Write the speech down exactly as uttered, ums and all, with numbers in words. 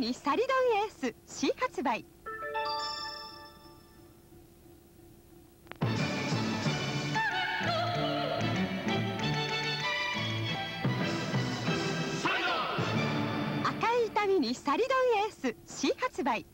にサリドンエース C 発売。赤い痛みにサリドンエース C 発売。